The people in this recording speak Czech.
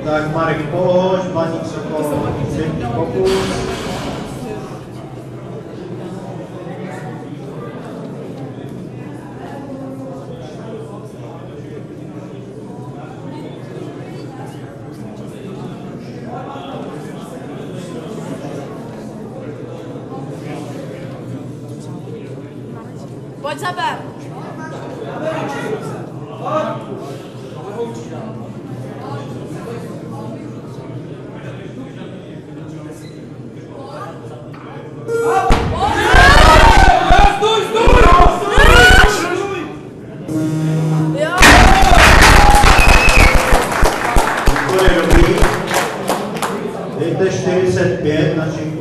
Tak Marek polož, Blaník Sokol, pěkný pokus. Pojď zaber! Dejte 45 na